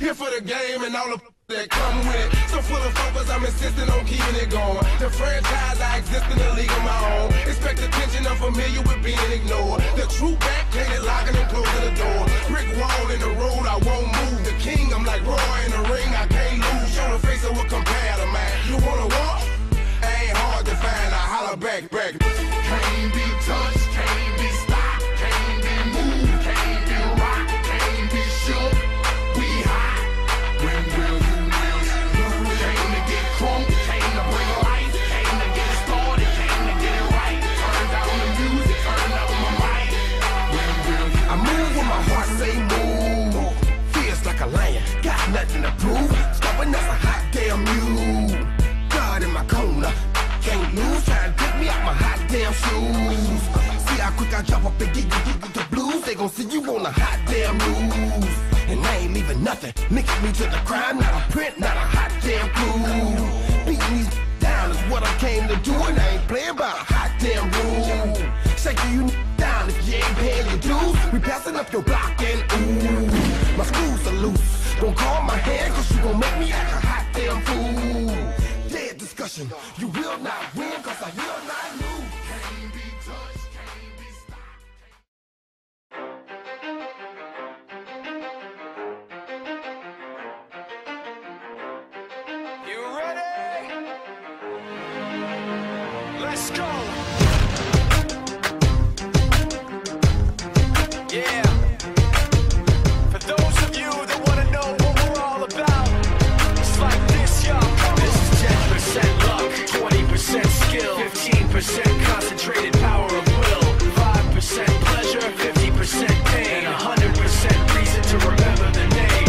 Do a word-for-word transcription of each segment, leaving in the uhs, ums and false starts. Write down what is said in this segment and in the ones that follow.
Here for the game and all the that come with it. So full of focus, I'm insisting on keeping it going. The franchise, I exist in a league of my own. Expect attention, I'm familiar with being ignored. The true back, painted, locking and closing the door. Brick wall in the road, I won't move. The king, I'm like Roy in the ring, I can't lose. Show the face of what compare to man. You wanna walk? Ain't hard to find, I holler back, back. Can't be touched, can't be stopped, can't be moved, can't be rocked, can't be shook. We hot. When will you will you? Came to get crunk, came to bring life, came to get started, came to get it right. Turn down the music, turn up my mic. When will you? I move when my heart say move. Feels like a lion, got nothing to prove. Stopping us a hot damn mule. God in my corner, can't lose. Trying to pick me out my hot damn shoes. See how quick I drop up and get you, get you the blues. They gon' see you on a hot damn news. And I ain't leaving nothing. Mixing me to the crime, not a print, not a hot damn clue. Beating these down is what I came to do, and I ain't playing by a hot damn rule. Shaking you down if you ain't paying your dues. We passing up your block and ooh, my screws are loose. Don't call my hand, cause you gon' make me act a hot damn fool. Dead discussion, you will not win, cause I will not lose. Can't be touched, can't be stopped. You ready? Let's go. Yeah. For those of you that want to know what we're all about, it's like this, y'all. This is ten percent luck, twenty percent skill, fifteen percent concentrated power of will, five percent pleasure, fifty percent pain, and one hundred percent reason to remember the name.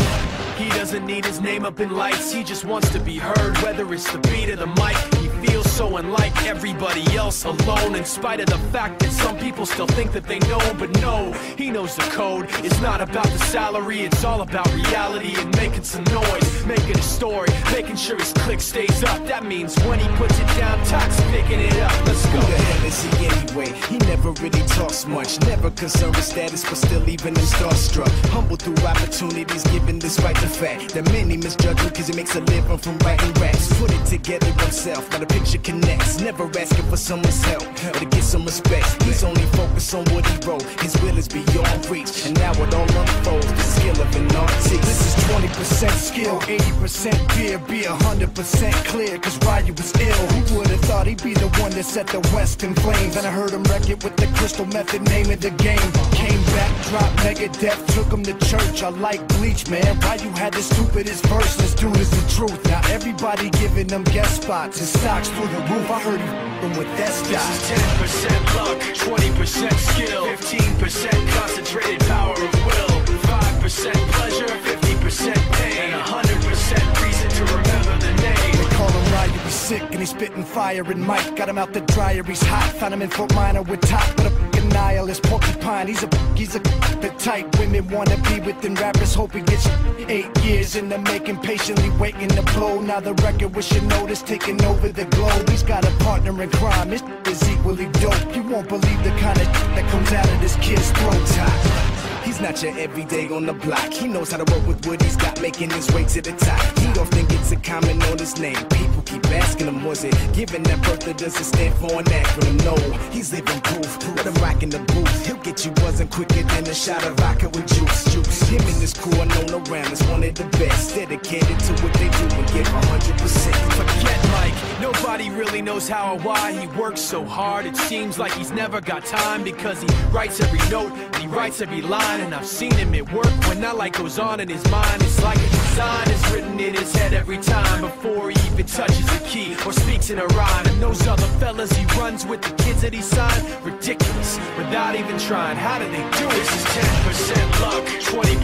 He doesn't need his name up in lights, he just wants to be heard, whether it's the beat or the mic. He feels so unlike everybody else, alone, in spite of the fact that some people still think that they know. But no, he knows the code. It's not about the salary, it's all about reality and making some noise, making a story, making sure his click stays up. That means when he puts it down, Tox picking it up. Let's go. Who the hell is he anyway? He never really talks much, never concerned with status, but still even in starstruck. Humble through opportunities given despite the fact that many misjudge him cause he makes a living from writing raps. Put it together himself, now the picture connects. Never asking for someone's help or to get some respect. He's only focused on what he wrote. His will is beyond reach, and now it all unfolds. The skill of an artist. This is twenty percent skill, eighty percent fear, be one hundred percent clear, cause Ryu was ill. Who would've thought he'd be the one that set the West in flames? And I heard him wreck it with the crystal method, name of the game. Came back, dropped Megadeth, took him to church. I like Bleach, man. Ryu had the stupidest verse. This dude is the truth. Now everybody giving them guest spots and stocks through the roof. I heard he f***ing with that stock. This is ten percent luck, twenty percent skill, fifteen percent concentrated power of will, five percent pleasure, fifty percent pain, and one hundred percent reason to remember the name. They call him Ryu, he's sick and he's spitting fire and Mike got him out the dryer, he's hot. Found him in Fort Minor with top, but a f***ing nihilist porcupine. He's a he's a the type women wanna be within rappers, hope he gets eight years in the making, patiently waiting to blow. Now the record with your notice taking over the globe. He's got a partner in crime, his is equally dope. You won't believe the kind of that comes out of this kid's throat. He's not your everyday on the block. He knows how to work with what he's got, making his way to the top. He often gets a comment on his name. People keep asking him, was it given that birth or does it stand for an acronym? No, he's living proof. Let him rock in the booth. He'll get you buzzing quicker than a shot of vodka with juice. Juice. Him and his crew are known around as one of the best. Dedicated to what they do and give one hundred percent. Forget Mike. Nobody really knows how or why he works so hard. It seems like he's never got time because he writes every note and he writes every line. And I've seen him at work when that light goes on in his mind. It's like a design is written in his head every time before he even touches a key or speaks in a rhyme. And those other fellas he runs with, the kids that he signed, ridiculous, without even trying. How do they do it? This is ten percent luck, twenty